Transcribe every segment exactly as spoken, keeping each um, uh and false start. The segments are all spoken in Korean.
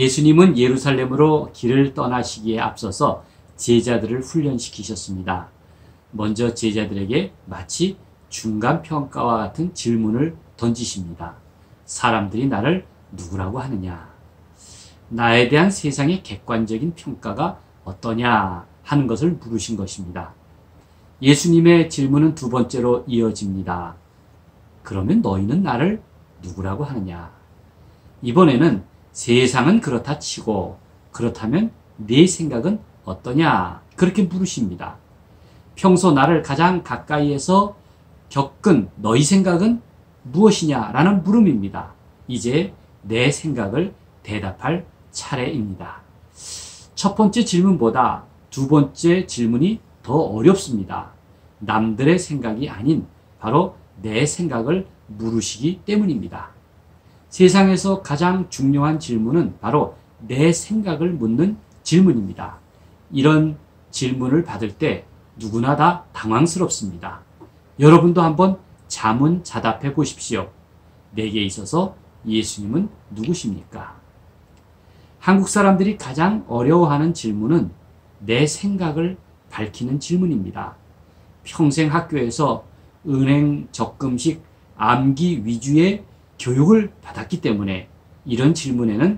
예수님은 예루살렘으로 길을 떠나시기에 앞서서 제자들을 훈련시키셨습니다. 먼저 제자들에게 마치 중간평가와 같은 질문을 던지십니다. 사람들이 나를 누구라고 하느냐? 나에 대한 세상의 객관적인 평가가 어떠냐 하는 것을 물으신 것입니다. 예수님의 질문은 두 번째로 이어집니다. 그러면 너희는 나를 누구라고 하느냐? 이번에는 세상은 그렇다 치고 그렇다면 네 생각은 어떠냐? 그렇게 물으십니다. 평소 나를 가장 가까이에서 겪은 너희 생각은 무엇이냐라는 물음입니다. 이제 내 생각을 대답할 차례입니다. 첫 번째 질문보다 두 번째 질문이 더 어렵습니다. 남들의 생각이 아닌 바로 내 생각을 물으시기 때문입니다. 세상에서 가장 중요한 질문은 바로 내 생각을 묻는 질문입니다. 이런 질문을 받을 때 누구나 다 당황스럽습니다. 여러분도 한번 자문자답해 보십시오. 내게 있어서 예수님은 누구십니까? 한국 사람들이 가장 어려워하는 질문은 내 생각을 밝히는 질문입니다. 평생 학교에서 은행 적금식 암기 위주의 교육을 받았기 때문에 이런 질문에는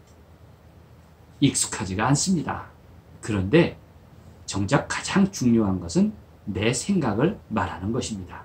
익숙하지가 않습니다. 그런데 정작 가장 중요한 것은 내 생각을 말하는 것입니다.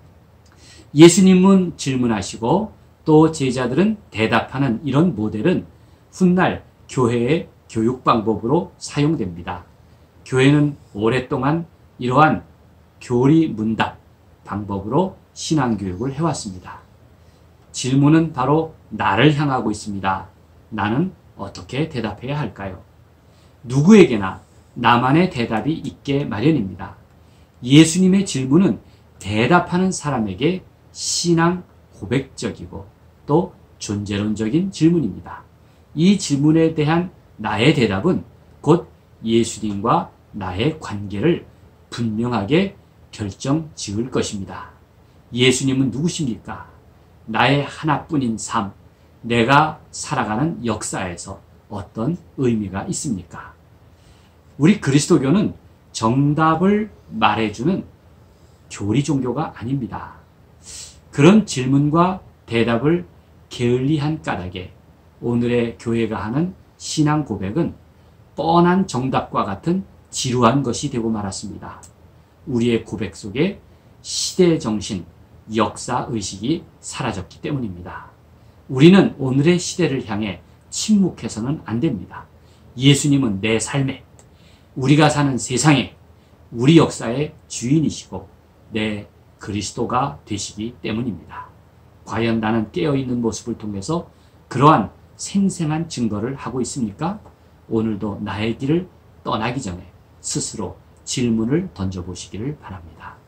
예수님은 질문하시고 또 제자들은 대답하는 이런 모델은 훗날 교회의 교육 방법으로 사용됩니다. 교회는 오랫동안 이러한 교리문답 방법으로 신앙교육을 해왔습니다. 질문은 바로 나를 향하고 있습니다. 나는 어떻게 대답해야 할까요? 누구에게나 나만의 대답이 있게 마련입니다. 예수님의 질문은 대답하는 사람에게 신앙 고백적이고 또 존재론적인 질문입니다. 이 질문에 대한 나의 대답은 곧 예수님과 나의 관계를 분명하게 결정 지을 것입니다. 예수님은 누구십니까? 나의 하나뿐인 삶, 내가 살아가는 역사에서 어떤 의미가 있습니까? 우리 그리스도교는 정답을 말해주는 교리 종교가 아닙니다. 그런 질문과 대답을 게을리한 까닭에 오늘의 교회가 하는 신앙 고백은 뻔한 정답과 같은 지루한 것이 되고 말았습니다. 우리의 고백 속에 시대 정신, 역사 의식이 사라졌기 때문입니다. 우리는 오늘의 시대를 향해 침묵해서는 안 됩니다. 예수님은 내 삶에, 우리가 사는 세상에, 우리 역사의 주인이시고 내 그리스도가 되시기 때문입니다. 과연 나는 깨어있는 모습을 통해서 그러한 생생한 증거를 하고 있습니까? 오늘도 나의 길을 떠나기 전에 스스로 질문을 던져보시기를 바랍니다.